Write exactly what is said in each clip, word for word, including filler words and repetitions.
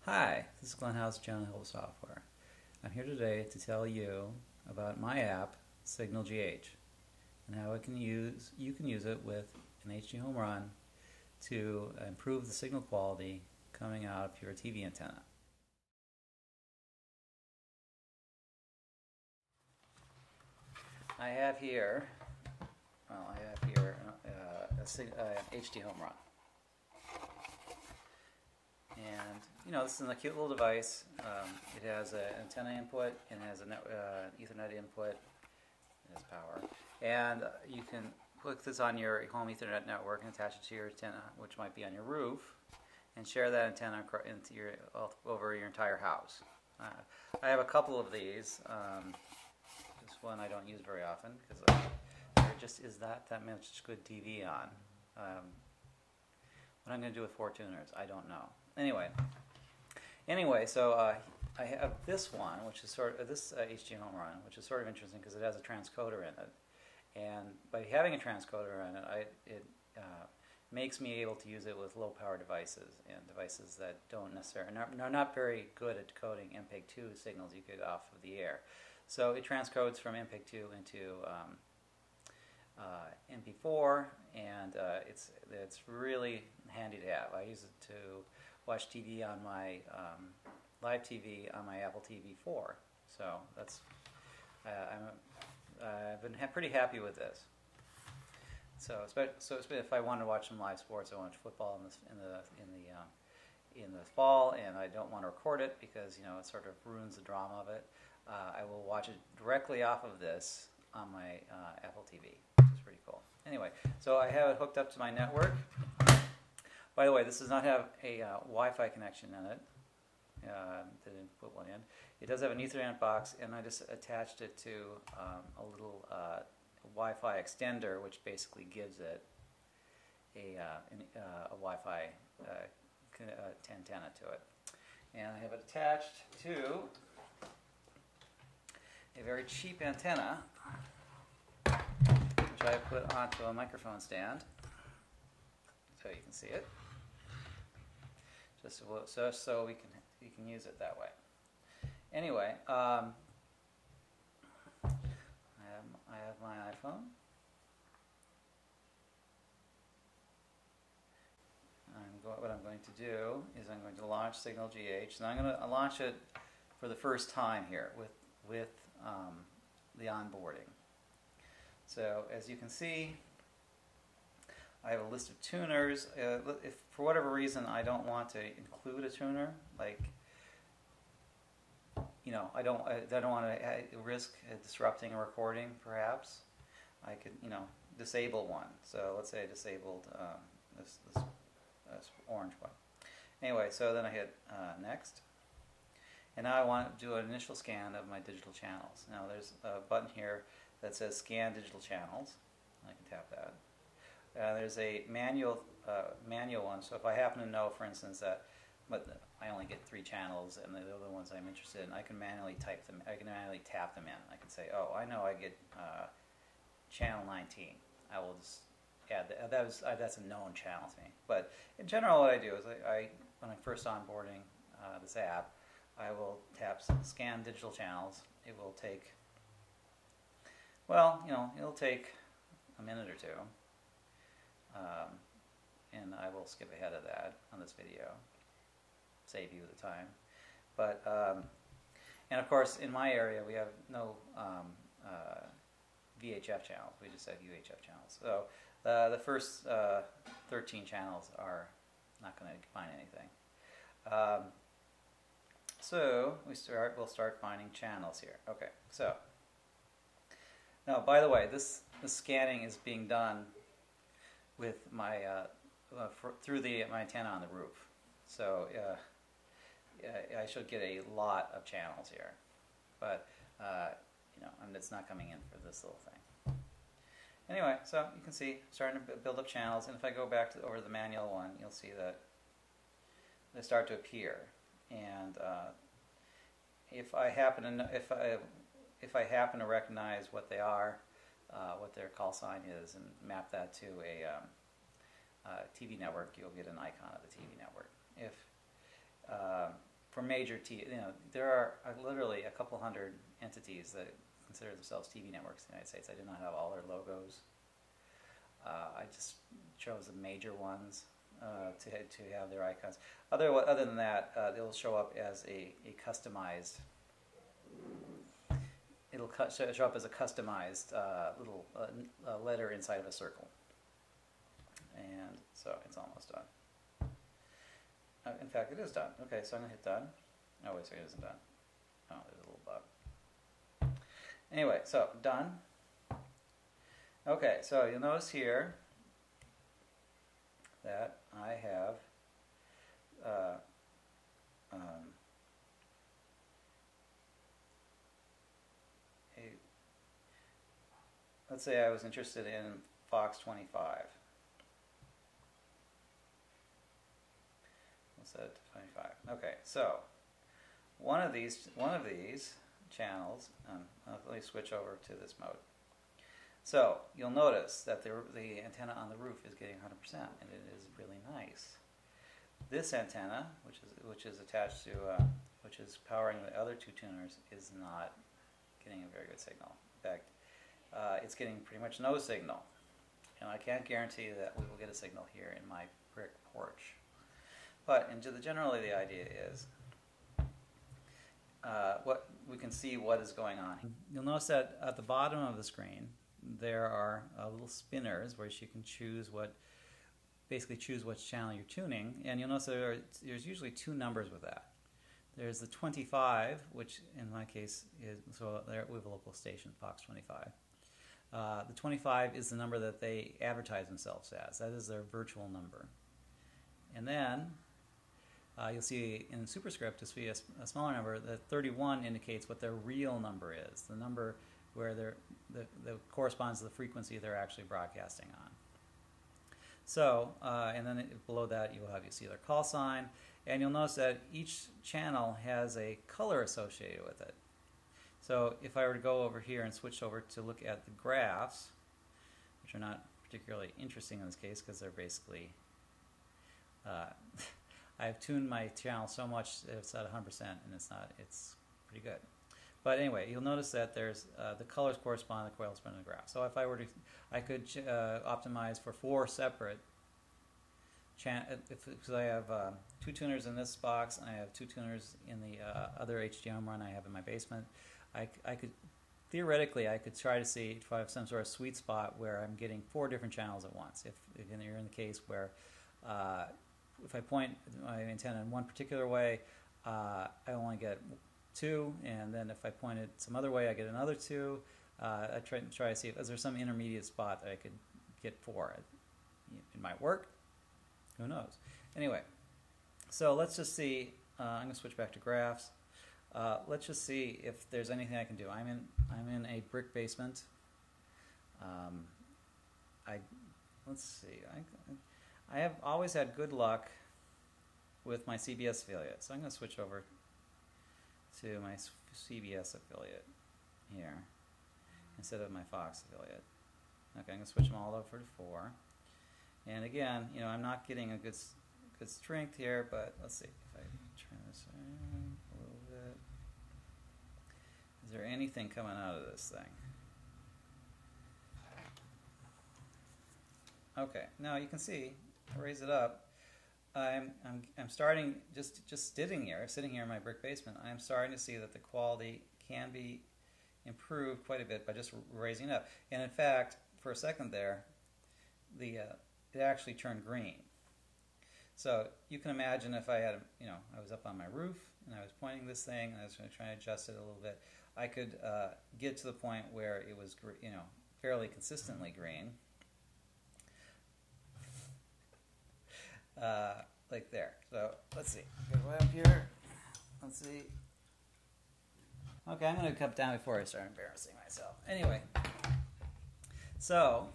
Hi, this is Glenn House, John Hill Software. I'm here today to tell you about my app, Signal G H, and how it can use you can use it with an H D home run to improve the signal quality coming out of your T V antenna. I have here, well, I have here uh, a, a H D home run. And you know, this is a cute little device. Um, it has an antenna input and it has an uh, Ethernet input. It has power, and uh, you can put this on your home Ethernet network and attach it to your antenna, which might be on your roof, and share that antenna into your over your entire house. Uh, I have a couple of these. Um, this one I don't use very often because uh, there just is not that much good T V on. Um, what I'm going to do with four tuners, I don't know. Anyway, anyway, so uh, I have this one, which is sort of this uh, H D home run, which is sort of interesting because it has a transcoder in it, and by having a transcoder in it, I, it uh, makes me able to use it with low-power devices and devices that don't necessarily are not very good at decoding M P E G two signals you get off of the air. So it transcodes from M P E G two into um, uh, M P four, and uh, it's it's really handy to have. I use it to watch T V on my um, live T V on my Apple T V four. So that's uh, I'm uh, I've been ha pretty happy with this. So so if I want to watch some live sports, I watch football in the in the in the um, in the fall, and I don't want to record it because you know it sort of ruins the drama of it. Uh, I will watch it directly off of this on my uh, Apple T V, which is pretty cool. Anyway, so I have it hooked up to my network. By the way, this does not have a uh, Wi-Fi connection in it. Uh, didn't put one in. It does have an Ethernet box, and I just attached it to um, a little uh, Wi-Fi extender, which basically gives it a, uh, an, uh, a Wi-Fi uh, uh, antenna to it. And I have it attached to a very cheap antenna, which I put onto a microphone stand, so you can see it. Just so, so, so we can you can use it that way. Anyway, um, I have I have my iPhone. I'm go what I'm going to do is I'm going to launch Signal G H, and I'm going to launch it for the first time here with with um, the onboarding. So as you can see, I have a list of tuners. Uh, if for whatever reason I don't want to include a tuner, like you know, I don't, I, I don't want to risk disrupting a recording. Perhaps I could, you know, disable one. So let's say I disabled um, this, this, this orange one. Anyway, so then I hit uh, next, and now I want to do an initial scan of my digital channels. Now there's a button here that says Scan Digital Channels. I can tap that. Uh, there's a manual uh, manual one, so if I happen to know, for instance, that but I only get three channels and the other ones I'm interested in, I can manually type them, I can manually tap them in. I can say, oh, I know I get uh, channel nineteen. I will just add that. That was, uh, that's a known channel to me. But in general, what I do is I, I when I'm first onboarding uh, this app, I will tap Scan Digital Channels. It will take, well, you know, it'll take a minute or two. Um, and I will skip ahead of that on this video, save you the time. But um, and of course, in my area, we have no um, uh, V H F channels. We just have U H F channels. So uh, the first uh, thirteen channels are not going to find anything. Um, so we start. We'll start finding channels here. Okay. So now, by the way, this this scanning is being done with my uh, uh, for, through the my antenna on the roof. So uh, I should get a lot of channels here, but uh, you know, and it's not coming in for this little thing. Anyway, so you can see starting to build up channels, and if I go back to over the manual one, you'll see that they start to appear. And uh, if I happen to know, if I if I happen to recognize what they are, uh, what their call sign is, and map that to a um, uh, T V network, you'll get an icon of the T V network. If uh, for major T V, you know, there are literally a couple hundred entities that consider themselves T V networks in the United States. I did not have all their logos. Uh, I just chose the major ones uh, to to have their icons. Other other than that, uh, they'll show up as a, a customized. It'll show up as a customized uh, little uh, letter inside of a circle. And so it's almost done. Uh, in fact, it is done. Okay, so I'm going to hit done. Oh, wait a second, it isn't done. Oh, there's a little bug. Anyway, so done. Okay, so you'll notice here that I have uh, um, a, let's say I was interested in Fox twenty-five. We'll set it to twenty-five. Okay, so one of these one of these channels, um, let me switch over to this mode. So you'll notice that the, the antenna on the roof is getting one hundred percent, and it is really nice. This antenna, which is which is attached to, uh, which is powering the other two tuners, is not getting a very good signal. In fact, uh, it's getting pretty much no signal, and I can't guarantee that we will get a signal here in my brick porch. But in the, generally, the idea is uh, what we can see what is going on. You'll notice that at the bottom of the screen there are uh, little spinners where you can choose what, basically choose which channel you're tuning, and you'll notice there are, there's usually two numbers with that. There's the twenty-five, which in my case is, so there we have a local station, Fox twenty-five. Uh, the twenty-five is the number that they advertise themselves as. That is their virtual number. And then uh, you'll see in superscript, you'll see a, a smaller number. The thirty-one indicates what their real number is, the number where they're, the, the corresponds to the frequency they're actually broadcasting on. So, uh, and then it, below that you'll have, you see their call sign, and you'll notice that each channel has a color associated with it. So if I were to go over here and switch over to look at the graphs, which are not particularly interesting in this case because they're basically, uh, I've tuned my channel so much that it's at one hundred percent, and it's not, it's pretty good. But anyway, you'll notice that there's uh, the colors correspond to the coil spin in the graph. So if I were to, I could uh, optimize for four separate channels. Because I have uh, two tuners in this box, and I have two tuners in the uh, other H D M run I have in my basement. I, I could, theoretically, I could try to see if I have some sort of sweet spot where I'm getting four different channels at once. If, if you're in the case where uh, if I point my antenna in one particular way, uh, I only get two, and then if I point it some other way, I get another two. Uh, I try, try to see if is there some intermediate spot that I could get four. It, it might work. Who knows? Anyway, so let's just see. Uh, I'm going to switch back to graphs. Uh, let's just see if there's anything I can do. I'm in I'm in a brick basement. Um, I let's see. I I have always had good luck with my C B S affiliate, so I'm going to switch over to my C B S affiliate here instead of my Fox affiliate. Okay, I'm going to switch them all over to four. And again, you know, I'm not getting a good good strength here, but let's see if I turn this around a little bit. Is there anything coming out of this thing? Okay, now you can see, I raise it up. I'm, I'm, I'm starting, just, just sitting here, sitting here in my brick basement, I'm starting to see that the quality can be improved quite a bit by just raising it up. And in fact, for a second there, the, uh, it actually turned green. So you can imagine if I had, you know, I was up on my roof and I was pointing this thing and I was trying to adjust it a little bit, I could uh, get to the point where it was, you know, fairly consistently green. Uh, like there. So let's see. Go way up here. Let's see. Okay, I'm going to come down before I start embarrassing myself. Anyway, so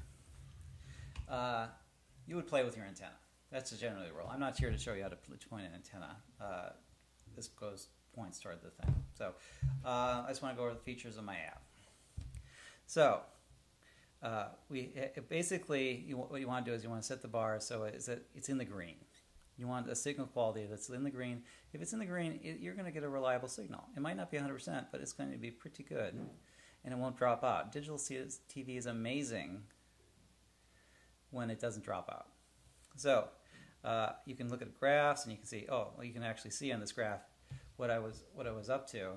uh, you would play with your antenna. That's generally the rule. I'm not here to show you how to point an antenna. Uh, this goes points toward the thing. So uh, I just want to go over the features of my app. So. Uh, we it basically you, what you want to do is you want to set the bar so it's, it's in the green. You want a signal quality that's in the green. If it's in the green, it, you're going to get a reliable signal. It might not be one hundred percent, but it's going to be pretty good, and it won't drop out. Digital T V is amazing when it doesn't drop out. So uh, you can look at graphs, and you can see, oh, well, you can actually see on this graph what I was what I was up to.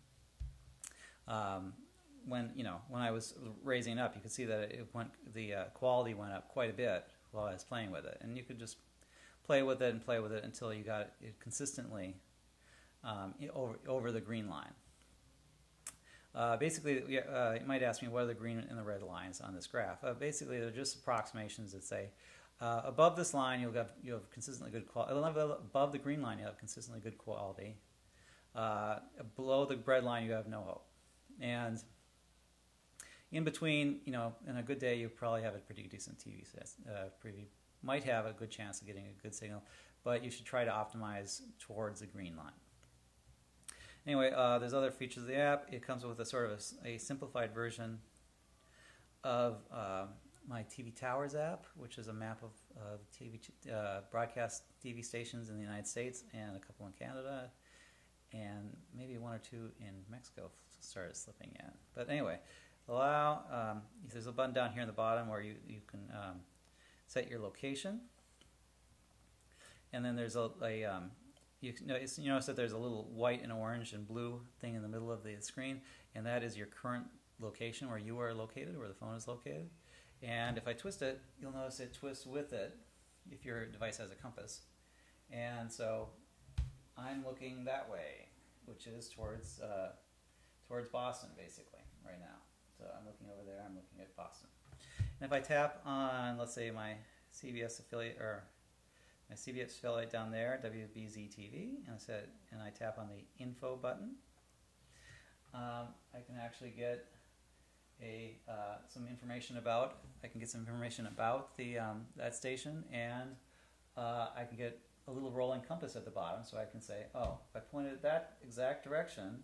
Um, when you know when I was raising up, you could see that it went, the uh, quality went up quite a bit while I was playing with it, and you could just play with it and play with it until you got it consistently um, over over the green line. Uh, basically, uh, you might ask me what are the green and the red lines on this graph. Uh, basically, they're just approximations that say uh, above this line you'll have you have consistently good quality. Above the green line you have consistently good quality. Uh, below the red line you have no hope. And in between, you know, in a good day, you probably have a pretty decent T V set. Uh, pretty might have a good chance of getting a good signal, but you should try to optimize towards the green line. Anyway, uh, there's other features of the app. It comes with a sort of a, a simplified version of uh, my T V Towers app, which is a map of uh, T V uh, broadcast T V stations in the United States and a couple in Canada, and maybe one or two in Mexico started slipping in. But anyway, allow, um, there's a button down here in the bottom where you, you can um, set your location. And then there's a, a um, you, notice, you notice that there's a little white and orange and blue thing in the middle of the screen, and that is your current location where you are located, where the phone is located. And if I twist it, you'll notice it twists with it if your device has a compass. And so I'm looking that way, which is towards uh, towards Boston, basically, right now. So I'm looking over there, I'm looking at Boston. And if I tap on, let's say, my C B S affiliate, or my C B S affiliate down there, W B Z T V, and I, said, and I tap on the info button, um, I can actually get a uh, some information about, I can get some information about the um, that station, and uh, I can get a little rolling compass at the bottom, so I can say, oh, if I pointed at that exact direction,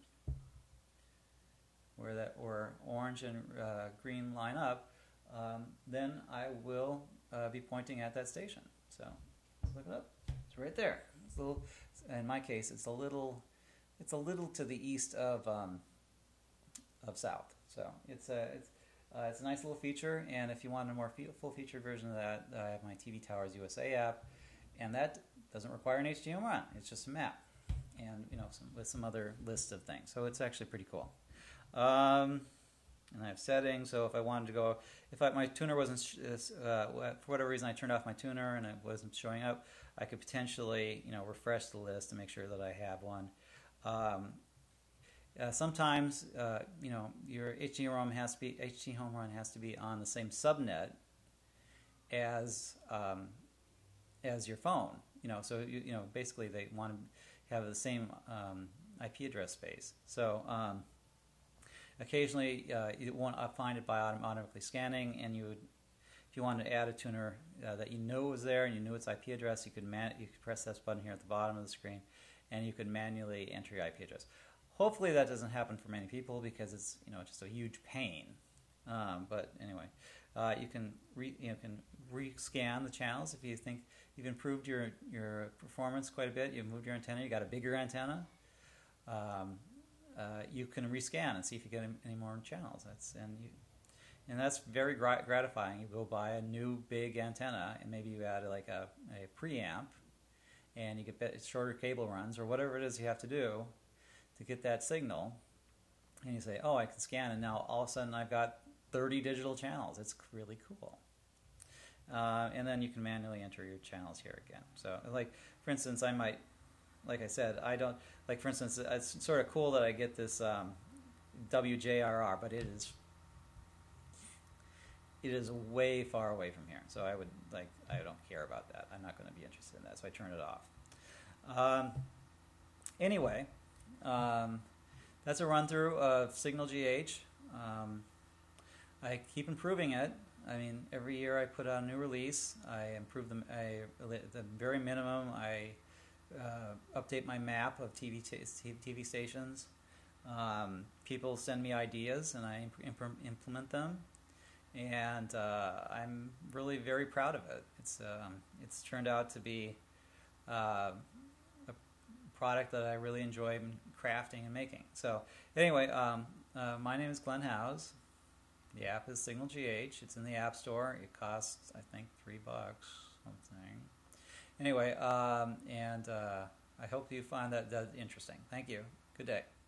where that or orange and uh, green line up, um, then I will uh, be pointing at that station. So let's look it up. It's right there. It's a little. In my case, it's a little. It's a little to the east of um, of south. So it's a it's uh, it's a nice little feature. And if you want a more full featured version of that, I have my T V Towers U S A app, and that doesn't require an H D M I. It's just a map, and you know, some, with some other list of things. So it's actually pretty cool. Um, and I have settings, so if I wanted to go, if I, my tuner wasn't, uh, for whatever reason I turned off my tuner and it wasn't showing up, I could potentially, you know, refresh the list to make sure that I have one. Um, uh, sometimes, uh, you know, your H D ROM has to be, H D home run has to be on the same subnet as um, as your phone. You know, so you, you know, basically they want to have the same um, I P address space. So. Um, Occasionally, uh, you won't find it by automatically scanning, and you would, if you wanted to add a tuner uh, that you know was there and you knew its I P address, you could man you could press this button here at the bottom of the screen, and you could manually enter your I P address. Hopefully, that doesn't happen for many people because it's you know just a huge pain. Um, but anyway, uh, you can re, you know, can re-scan the channels if you think you've improved your your performance quite a bit. You've moved your antenna. You got a bigger antenna. Um, Uh, you can rescan and see if you get any more channels. That's and you, and that's very grat gratifying. You go buy a new big antenna, and maybe you add like a, a preamp, and you get shorter cable runs or whatever it is you have to do to get that signal. And you say, "Oh, I can scan," and now all of a sudden I've got thirty digital channels. It's really cool. Uh, and then you can manually enter your channels here again. So, like for instance, I might. Like I said, I don't, like for instance, it's sort of cool that I get this um, W J R R, but it is, it is way far away from here. So I would, like, I don't care about that. I'm not going to be interested in that, so I turn it off. Um, anyway, um, that's a run through of Signal G H. Um, I keep improving it. I mean, every year I put out a new release. I improve them, I, at the very minimum, I Uh, update my map of T V T V stations. Um, people send me ideas, and I imp implement them, and uh, I'm really very proud of it. It's um, it's turned out to be uh, a product that I really enjoy crafting and making. So anyway, um, uh, my name is Glenn Howes. The app is Signal G H. It's in the App Store. It costs, I think, three bucks, something. Anyway, um, and uh, I hope you find that, that interesting. Thank you. Good day.